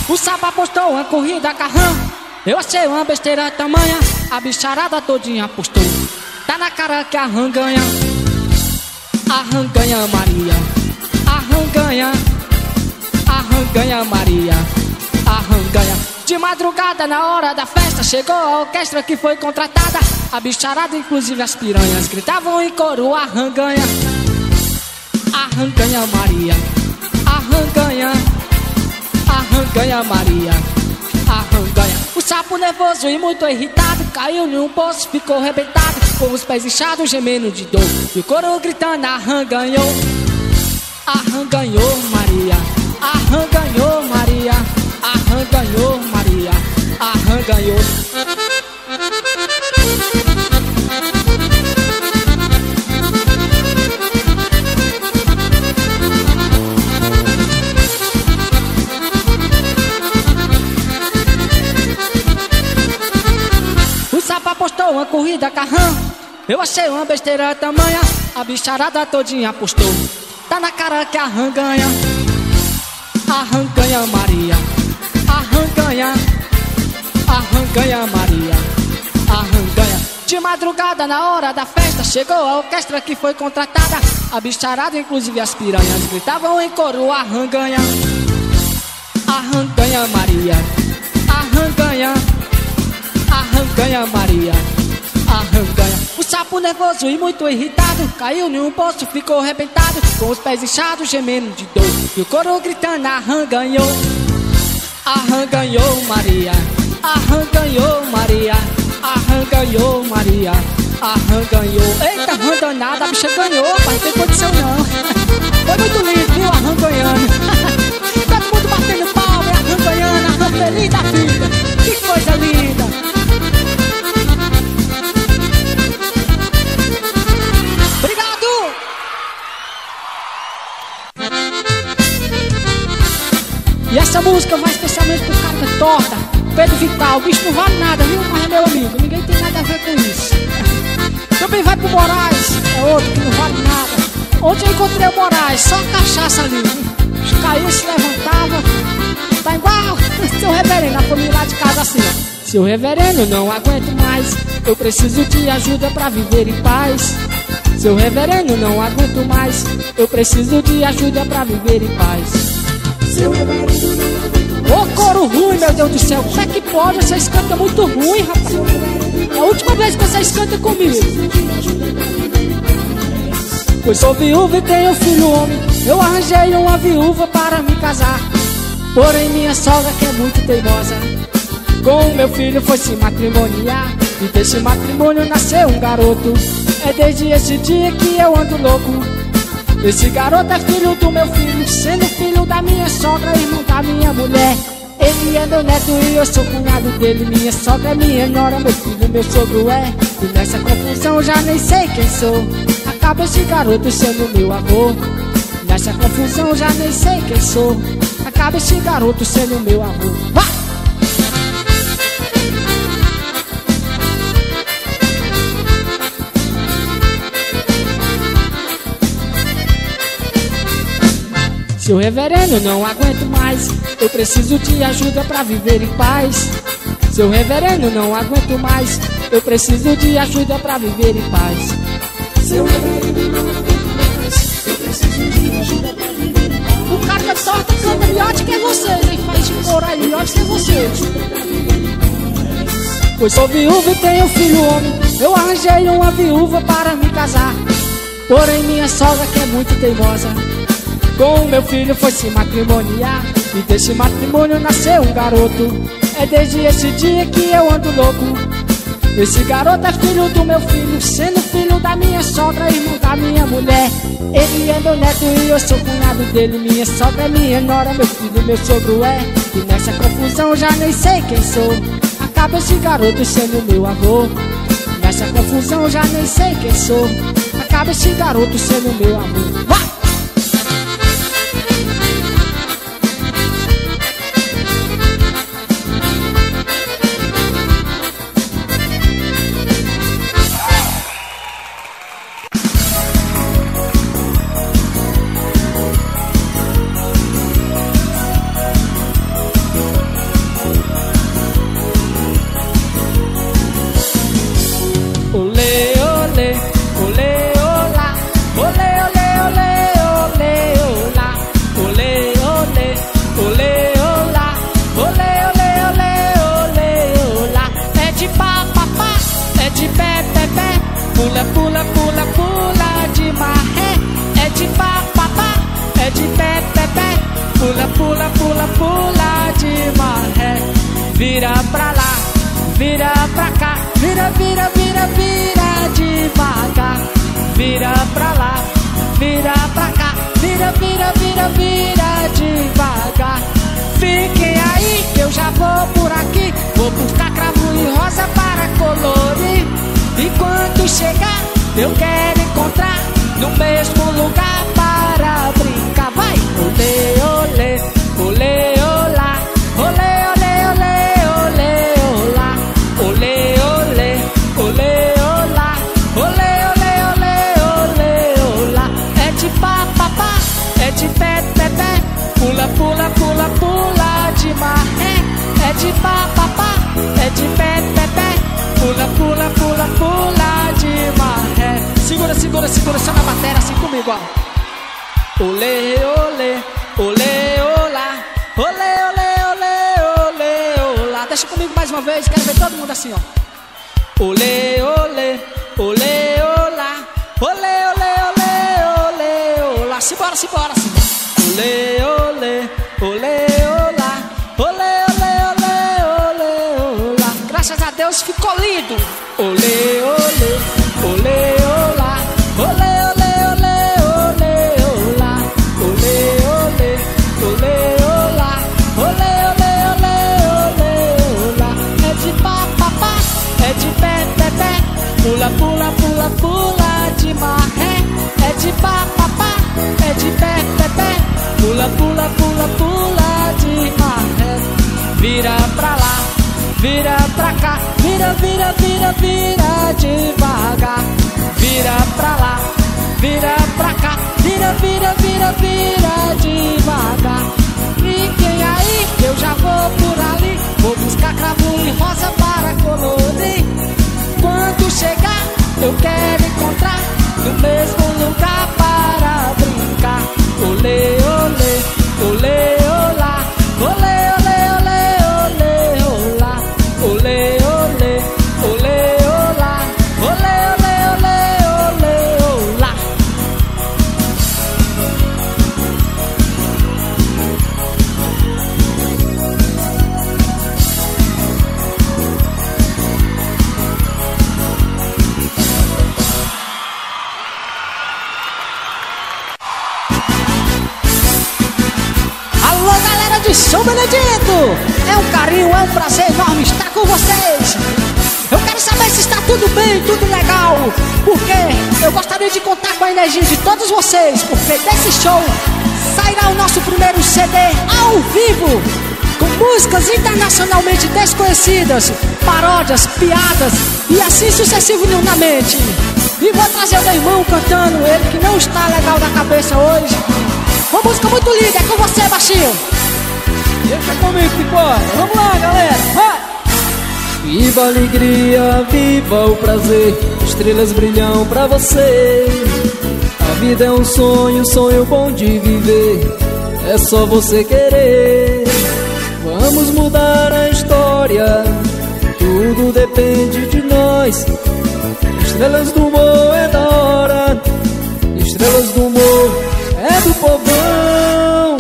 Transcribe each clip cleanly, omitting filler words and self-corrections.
O Sapa postou uma corrida carrão, eu achei uma besteira tamanha, a bicharada todinha postou. Tá na cara que a rã ganha, Maria. A rã ganha, Maria. A rã ganha. De madrugada na hora da festa chegou a orquestra que foi contratada. A bicharada, inclusive as piranhas, gritavam em coro: a rã ganha, Maria. A rã ganha, Maria. A rã ganha. O sapo nervoso e muito irritado caiu em um poço, ficou arrebentado, com os pés inchados, gemendo de dor. E o coro gritando: a rã ganhou, Maria. A rã ganhou, Maria. A rã ganhou, Maria. A rã ganhou. O Sapa apostou uma corrida carrão, eu achei uma besteira tamanha, a bicharada todinha apostou. Tá na cara que a rã ganha, Maria. A rã ganha, Maria. A rã ganha. De madrugada na hora da festa chegou a orquestra que foi contratada. A bicharada, inclusive as piranhas, gritavam em coro: a rã ganha, Maria. A rã ganha, Maria. A rã ganha. O sapo nervoso e muito irritado caiu em um poço, ficou arrebentado, com os pés inchados, gemendo de dor. E o coro gritando: a rã ganhou, Maria. A rã ganhou, Maria. A rã ganhou, Maria. A rã ganhou. Eita, rã danada, a bicha ganhou, pai, não tem condição não. Foi muito lindo, viu, a rã ganhando. Todo mundo batendo palma, a rã ganhando, a rã feliz da vida. Que coisa linda. E essa música vai especialmente pro cara da torta, Pedro Vital. O bicho não vale nada, viu? Mas é meu amigo, ninguém tem nada a ver com isso. Também vai pro Moraes, é outro que não vale nada. Ontem eu encontrei o Moraes, só cachaça ali. Caiu, se levantava. Tá igual seu reverendo, a família lá de casa assim, ó. Seu reverendo, não aguento mais, eu preciso de ajuda pra viver em paz. Seu reverendo, não aguento mais, eu preciso de ajuda pra viver em paz. Ô coro ruim, meu Deus do céu, como é que pode? Vocês cantam muito ruim, rapaz. É a última vez que vocês cantam comigo. Pois sou viúva e tenho filho homem, eu arranjei uma viúva para me casar. Porém minha sogra, que é muito teimosa, com o meu filho foi se matrimoniar. E desse matrimônio nasceu um garoto. É desde esse dia que eu ando louco. Esse garoto é filho do meu filho, sendo filho da minha sogra, irmão da minha mulher. Ele é meu neto e eu sou cunhado dele. Minha sogra é minha nora, meu filho, meu sogro é. E nessa confusão já nem sei quem sou. Acaba esse garoto sendo meu avô. Nessa confusão já nem sei quem sou. Acaba esse garoto sendo meu avô. Vai! Seu reverendo, não aguento mais, eu preciso de ajuda pra viver em paz. Seu reverendo, não aguento mais, eu preciso de ajuda pra viver em paz. Seu reverendo, não aguento mais, eu preciso de ajuda pra viver em paz. O cara da torta canta melhor do que vocês, hein? Faz de corar melhor do que vocês. Pois sou viúva e tenho filho homem, eu arranjei uma viúva para me casar. Porém minha sogra, que é muito teimosa, com o meu filho foi se matrimoniar. E desse matrimônio nasceu um garoto. É desde esse dia que eu ando louco. Esse garoto é filho do meu filho, sendo filho da minha sogra, irmão da minha mulher. Ele é meu neto e eu sou cunhado dele. Minha sogra é minha nora, meu filho, meu sogro é. E nessa confusão já nem sei quem sou. Acaba esse garoto sendo meu avô. Nessa confusão já nem sei quem sou. Acaba esse garoto sendo meu avô. Vai! olê, olá, olê, olê, olê, olê, olá. É de pá, pá, pá, é de pé, pé, pé, pula, pula, pula, pula de maré. É de pá, pá, pá, é de pé, pé, pé, pula, pula, pula, pula de maré. Vira pra lá, vira pra cá, vira, vira, vira, vira devagar. Vira pra lá, vira pra cá, vira, vira, vira, vira devagar. Fiquem aí, eu já vou por aqui. Vou buscar cravo e rosa para colorir. E quando chegar, eu quero encontrar no mesmo lugar para brincar. Vai! Olê, olê, olê, olá, olê, olê, olê, olê, olá, olê, olê, olê, olá, olê, olê, olê, olê, olá. É de pá, pá, pá, é de pé, pé, pé, pula, pula, pula, pula de maré. É de pá, pá, pá, é de pé, pé, pé, pula, pula, pula, pula de maré. Segura, segura, segura, só na bateria, assim comigo, ó. Olê, olê, olê, olá, olê, olê, olê, olê, olá. Deixa comigo mais uma vez, quero ver todo mundo assim, ó. Olê, olê, olê, olá, olê, olê, olê, olê, olá. Simbora, simbora, simbora. Olê, olê, olê, olá, olê, olê, olê, olê, olá. Graças a Deus ficou lindo. Olê, olê, olê, olá, olê, olê, olê, olê, olá, olê, olê, olê, olá, olê, olê, olê, olê, olá. É de pá, pá, pá, é de pé, pé, pé, pula, pula, pula, pula de maré. É de pá, pá, pá, é de pé, pé, pé, pula, pula, pula, pula de maré. Vira pra lá, vira pra cá, vira, vira, vira, vira devagar. Vira pra lá, vira pra cá, vira, vira, vira, vira devagar. Fiquem aí, eu já vou por ali. Vou buscar cravo e rosa para colorir. Quando chegar, eu quero encontrar no mesmo lugar para brincar. Olê, olê, olê, olá, olê, olê, olê, olê, olá, olê, olê, olê, olá, olê, olê, olê, olê, olá. Alô, galera de São Benedito! É um carinho, é um prazer enorme estar com vocês. Eu quero saber se está tudo bem, tudo legal, porque eu gostaria de contar com a energia de todos vocês, porque desse show sairá o nosso primeiro CD ao vivo, com músicas internacionalmente desconhecidas, paródias, piadas e assim sucessivamente. E vou trazer o meu irmão cantando, ele que não está legal da cabeça hoje. Uma música muito linda, é com você, baixinho. Deixa comigo, Picora. Vamos lá, galera, vai! Viva a alegria, viva o prazer, estrelas brilham pra você. A vida é um sonho bom de viver, é só você querer. Vamos mudar a história, tudo depende de nós. Estrelas do humor é da hora, estrelas do humor é do povão.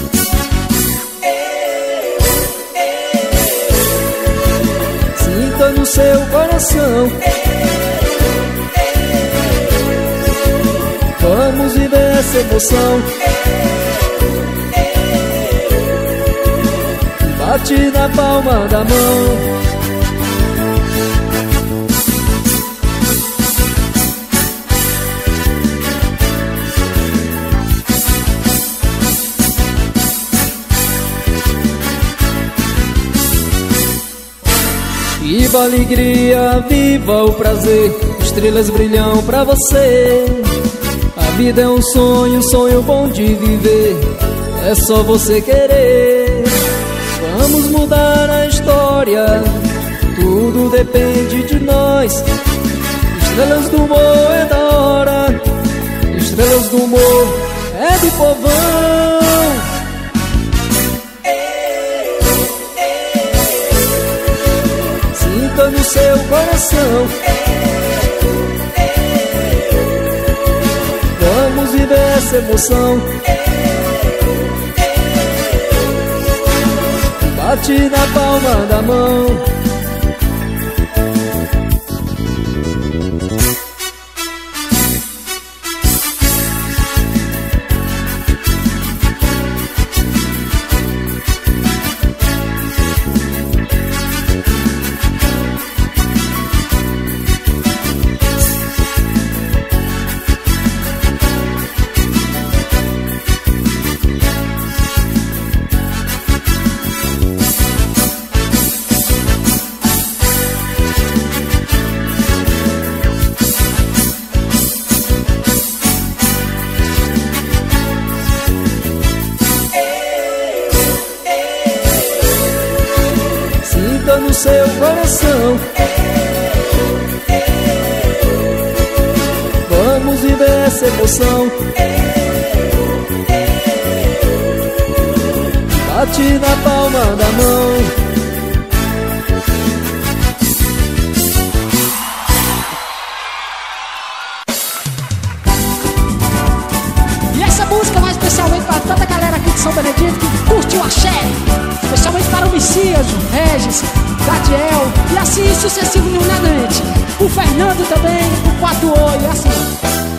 Sinta no seu coração, vamos viver essa emoção. Bate na palma da mão. Viva a alegria, viva o prazer, estrelas brilham pra você. A vida é um sonho bom de viver, é só você querer. Vamos mudar a história, tudo depende de nós. Estrelas do humor é da hora, estrelas do humor é do povão. Sinta no seu coração. Vamos viver essa emoção. Bate na palma da mão. No seu coração. Vamos viver essa emoção. Bate na palma da mão. E essa música vai especialmente para toda a galera aqui de São Benedito que curte o axé. Especialmente para o Messias, o Regis, Gadiel e assim sucessivamente. O Fernando também, o 4 Oi, assim.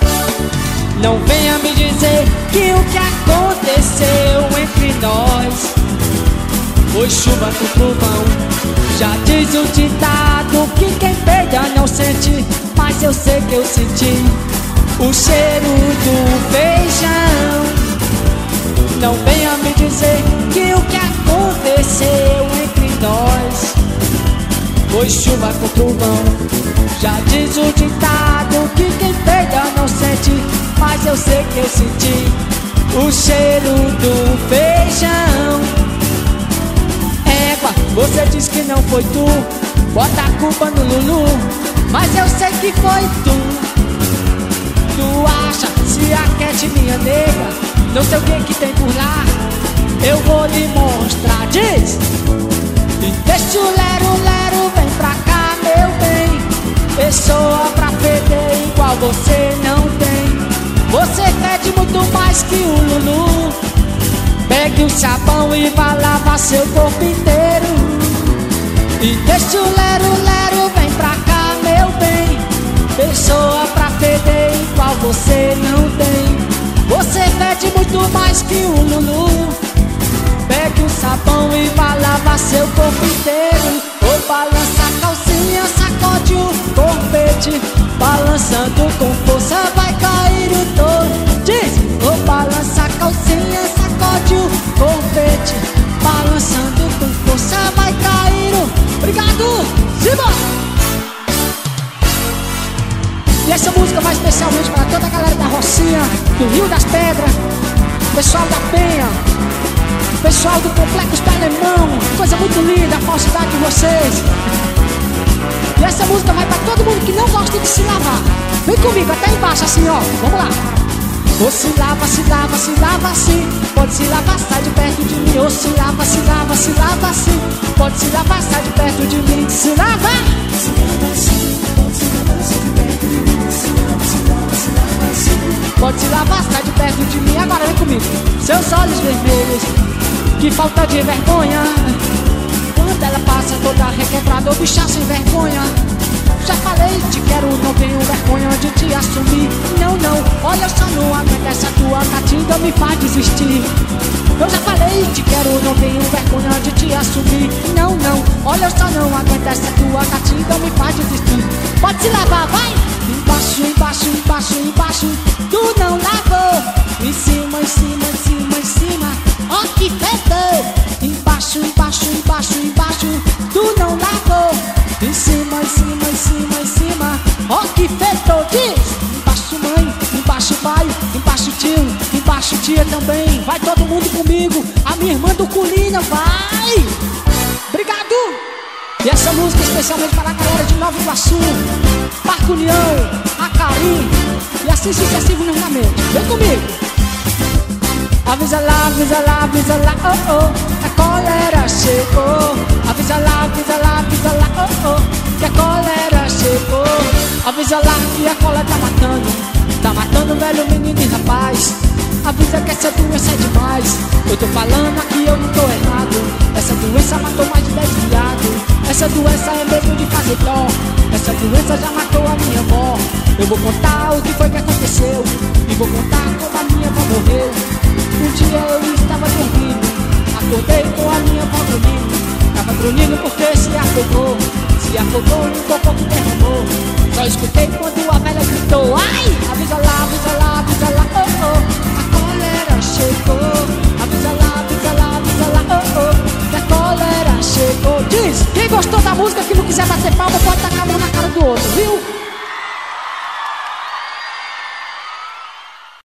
Não venha me dizer que o que aconteceu entre nós foi chuva com trovão. Já diz o ditado que quem pega não sente, mas eu sei que eu senti o cheiro do feijão. Não venha me dizer que o que aconteceu entre nós foi chuva com trovão. Já diz o ditado que quem pega não sente, mas eu sei que eu senti o cheiro do feijão. Égua, você diz que não foi tu, bota a culpa no Lulu, mas eu sei que foi tu. Tu acha, se aquete minha nega, não sei o que tem por lá, eu vou lhe mostrar. Diz! E deixa o lero-lero, vem pra cá, meu bem. Pessoa pra feder igual você não tem. Você fede muito mais que o Lulu. Pegue o sabão e vá lavar seu corpo inteiro. E deixa o lero-lero, vem pra cá, meu bem. Pessoa pra feder igual você não tem. Você fede muito mais que o Lulu. Pegue o sabão e vá lavar seu corpo inteiro. Ou balança a calcinha, sacode o corpete. Balançando com força vai cair o touro. Diz! Ou balança a calcinha, sacode o corpete. Balançando com força vai cair o... Obrigado! Simbora! E essa música vai especialmente para toda a galera da Rocinha, do Rio das Pedras, pessoal da Penha, pessoal do Complexo do Alemão. Coisa muito linda a falsidade de vocês. E essa música vai para todo mundo que não gosta de se lavar. Vem comigo até embaixo assim, ó. Vamos lá. Ou se lava, se lava, se lava assim. Pode se lavar, sai de perto de mim. Ou se lava, se lava, se lava assim. Pode se lavar, sai de perto de mim. Se lava, se lava assim. Pode se lavar, sai de perto de mim. Se lava, se lava, se lava assim. Pode se lavar, sai de perto de mim. Agora vem comigo. Seus olhos vermelhos, que falta de vergonha. Quando ela passa toda requebrada, ô bicha sem vergonha. Já falei, te quero, não tenho vergonha de te assumir. Não, não, olha, eu só não aguento essa tua catinga, me faz desistir. Eu já falei, te quero, não tenho vergonha de te assumir. Não, não, olha, eu só não aguento essa tua catinga, me faz desistir. Pode se lavar, vai! Embaixo, embaixo, embaixo, embaixo, tu não lavou. Em cima, em cima, em cima, em cima, ó que fedor. Embaixo, embaixo, embaixo, embaixo, tu não lavou. Em cima, em cima, em cima, em cima, ó que fedor. Diz! Embaixo mãe, embaixo pai, embaixo tio, embaixo tia também. Vai todo mundo comigo, a minha irmã do Colina, vai! Obrigado! E essa música especialmente para a galera de Nova Iguaçu, Parque União, Acari e assim sucessivamente. Vem comigo! Avisa lá, avisa lá, avisa lá, oh oh, a cólera chegou. Avisa lá, avisa lá, avisa lá, oh oh, Avisa lá que a cólera tá matando velho, menino e rapaz. Avisa que essa doença é demais. Eu tô falando aqui, eu não tô errado. Essa doença matou mais de 10 viados. Essa doença é mesmo de fazer dó. Essa doença já matou a minha avó. Eu vou contar o que foi que aconteceu e vou contar como a minha avó morreu. Um dia eu estava dormindo, acordei com a minha avó dormindo. Tava grunhindo porque se afogou no cocô que derramou. Só escutei quando a velha gritou: ai, avisa lá, avisa lá, avisa lá, oh, oh, a cólera chegou. Avisa lá, avisa lá, avisa lá, oh, oh, que a cólera chegou. Diz, quem gostou da música que não quiser bater palma pode tacar